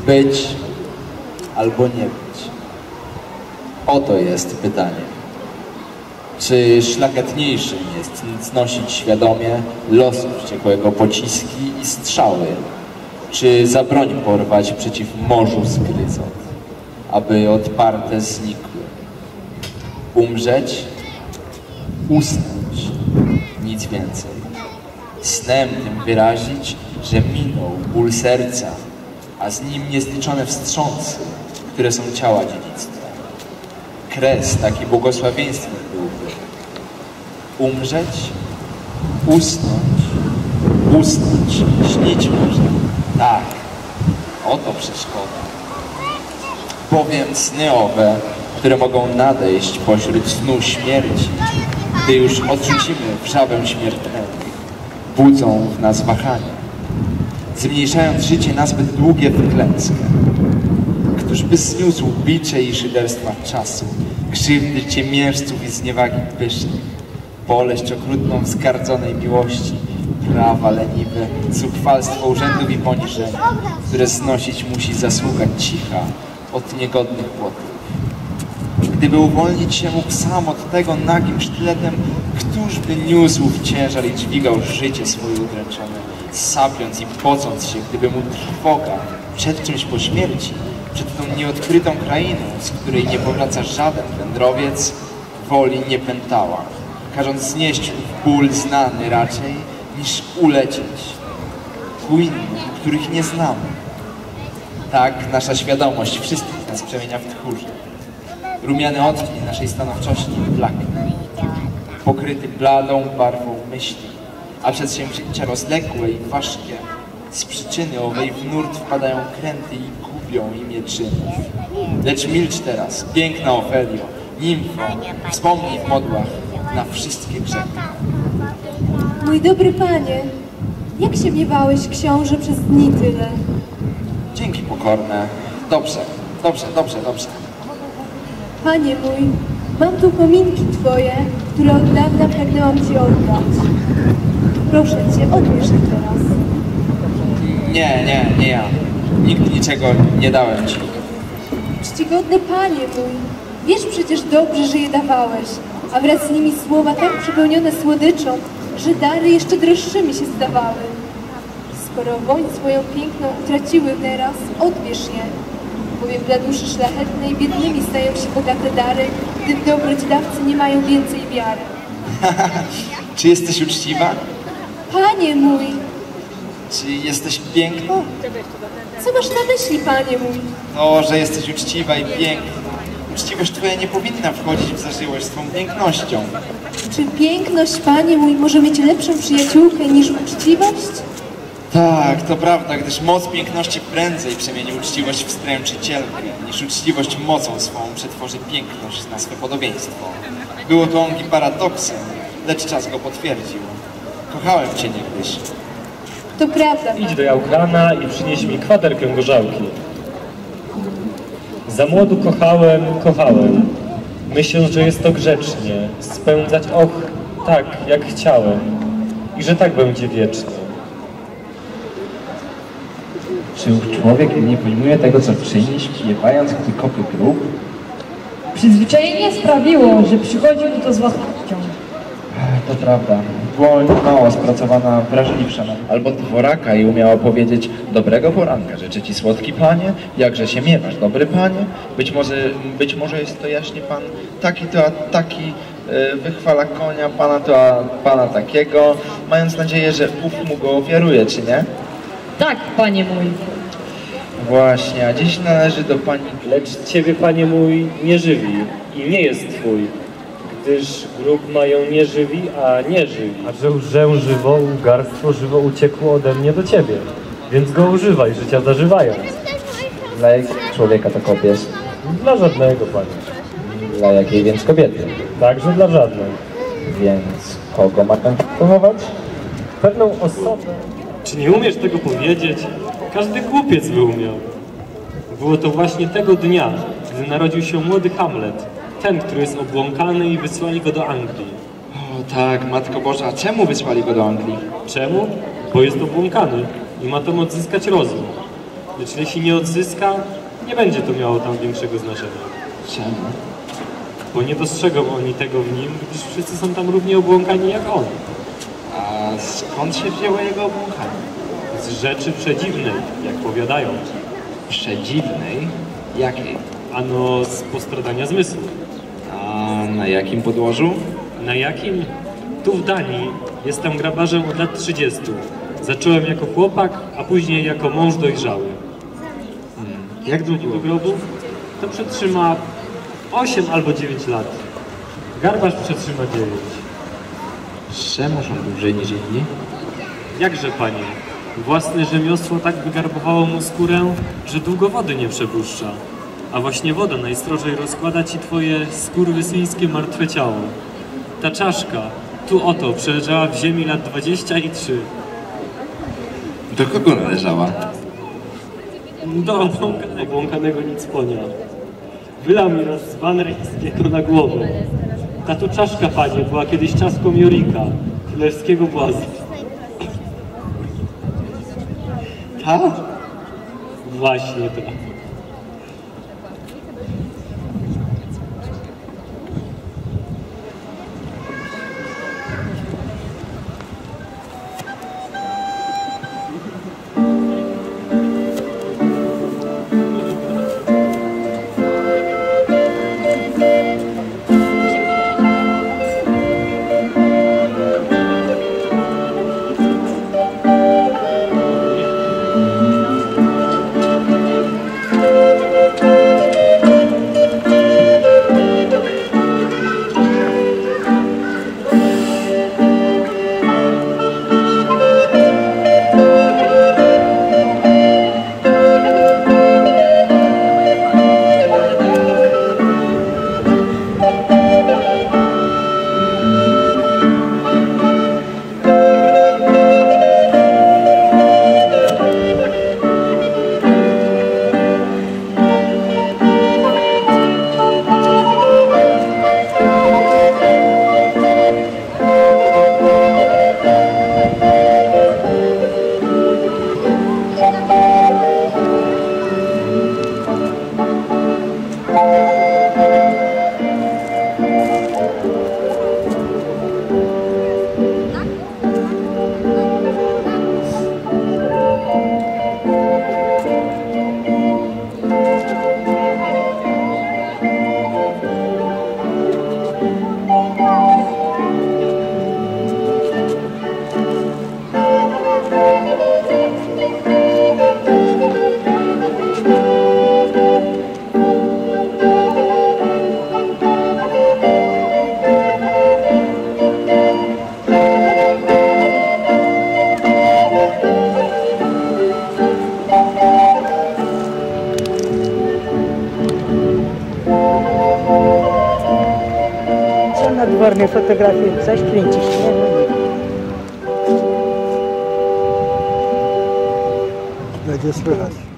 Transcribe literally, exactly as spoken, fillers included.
Być albo nie być. Oto jest pytanie. Czy szlachetniejszym jest znosić świadomie losu wściekłego pociski i strzały, czy za broń porwać przeciw morzu zgryzot, aby odparte znikły? Umrzeć? Usnąć. Nic więcej. Snem tym wyrazić, że minął ból serca, a z nim niezliczone wstrząsy, które są ciała dziedzictwa. Kres taki błogosławieństwem byłby. Umrzeć? Usnąć? Usnąć? Śnić może? Tak. Oto przeszkoda. Bowiem sny owe, które mogą nadejść pośród snu śmierci, gdy już odrzucimy wrzawę śmiertelnych, budzą w nas wahania, zmniejszając życie na zbyt długie w klęskę. Któż by zniósł bicze i szyderstwa czasu, krzywdy ciemiężców i zniewagi pysznych, boleść okrutną wzgardzonej miłości, prawa leniwe, zuchwalstwo urzędów i poniżenia, które znosić musi zasługa cicha od niegodnych płotów. Gdyby uwolnić się mógł sam od tego nagim sztyletem, któż by niósł w ciężar i dźwigał życie swoje udręczone, sapiąc i pocąc się, gdyby mu trwoga przed czymś po śmierci, przed tą nieodkrytą krainą, z której nie powraca żaden wędrowiec, woli nie pętała, każąc znieść ból znany raczej, niż ulecieć ku innym, których nie znamy. Tak nasza świadomość wszystkich nas przemienia w tchórzy. Rumiany odcień naszej stanowczości blaknie, pokryty bladą barwą myśli, a przedsięwzięcia rozległe i ważkie z przyczyny owej w nurt wpadają kręty i gubią imię czynów. Lecz milcz teraz, piękna Ofelio, nimfo, wspomnij w modłach na wszystkie grzechy. Mój dobry panie, jak się miewałeś, książę, przez dni tyle? Dzięki pokorne. Dobrze, dobrze, dobrze, dobrze. Panie mój, mam tu pominki twoje, które od dawna pragnęłam ci oddać. Proszę cię, odbierz je teraz. Nie, nie, nie ja. Nigdy niczego nie dałem ci. Czcigodny panie mój, wiesz przecież dobrze, że je dawałeś, a wraz z nimi słowa tak przepełnione słodyczą, że dary jeszcze droższymi się zdawały. Skoro woń swoją piękną utraciły teraz, odbierz je, bowiem dla duszy szlachetnej biednymi stają się bogate dary, gdy w dobroć dawcy nie mają więcej wiary. Czy jesteś uczciwa? Panie mój! Czy jesteś piękna? Co masz na myśli, panie mój? No, że jesteś uczciwa i piękna. Uczciwość twoja nie powinna wchodzić w zażyłość z twą pięknością. Czy piękność, panie mój, może mieć lepszą przyjaciółkę niż uczciwość? Tak, to prawda, gdyż moc piękności prędzej przemieni uczciwość w stręczycielkę, niż uczciwość mocą swą przetworzy piękność na swe podobieństwo. Było to ongi paradoksem, lecz czas go potwierdził. Kochałem cię niegdyś. To prawda. Idź do Jałkrana i przynieś mi kwaterkę gorzałki. Za młodu kochałem, kochałem, myśląc, że jest to grzecznie, spędzać och tak, jak chciałem i że tak będzie wiecznie. Czy ów człowiek nie pojmuje tego, co czyni, śpiewając, gdy kopie grób? Przyzwyczajenie sprawiło, że przychodzi mu to z łatwością. To prawda. Dłoń mało spracowana, wrażliwsza. Albo dworaka i umiała powiedzieć: dobrego poranka, życzę ci słodki panie, jakże się miewasz, dobry panie. Być może, być może jest to jaśnie pan taki to, a taki yy, wychwala konia, pana to, a pana takiego, mając nadzieję, że ów mu go ofiaruje, czy nie? Tak, panie mój. Właśnie, a dziś należy do pani... Lecz ciebie, panie mój, nie żywi i nie jest twój, gdyż grób mają nie żywi, a nie żywi. A że łżę żywo, łgarstwo żywo uciekło ode mnie do ciebie, więc go używaj, życia zażywając. Dla jakiego człowieka to kopiesz? Dla żadnego, panie. Dla jakiej więc kobiety? Także dla żadnej. Więc kogo ma pan pochować? Pewną osobę. Czy nie umiesz tego powiedzieć? Każdy głupiec by umiał. Było to właśnie tego dnia, gdy narodził się młody Hamlet, ten, który jest obłąkany i wysłali go do Anglii. O tak, Matko Boża, a czemu wysłali go do Anglii? Czemu? Bo jest obłąkany i ma to moc zyskać rozum. Lecz jeśli nie odzyska, nie będzie to miało tam większego znaczenia. Czemu? Bo nie dostrzegą oni tego w nim, gdyż wszyscy są tam równie obłąkani jak on. A skąd się wzięło jego obłąkanie? Z rzeczy przedziwnej, jak powiadają. Przedziwnej? Jakiej? Ano z postradania zmysłu. A na jakim podłożu? Na jakim? Tu w Danii jestem grabarzem od lat trzydziestu. Zacząłem jako chłopak, a później jako mąż dojrzały. Hmm. Jak długo? Do grobów to przetrzyma osiem albo dziewięć lat. Garbarz przetrzyma dziewięć. Czemuż on dłużej niż inni? Jakże, panie? Własne rzemiosło tak wygarbowało mu skórę, że długo wody nie przepuszcza. A właśnie woda najstrożej rozkłada ci twoje skurwysyńskie martwe ciało. Ta czaszka, tu oto, przeleżała w ziemi lat dwadzieścia i trzy. Do kogo należała? Do obłąkanego, obłąkanego nicponia. Wylał mi raz z Wanrejskiego na głowę. Ta tu czaszka, panie, była kiedyś czaszką Jorika, królewskiego błaza. Ta? Właśnie to. Nadworne fotografie, coś kręcisz, nie? Będzie słychać.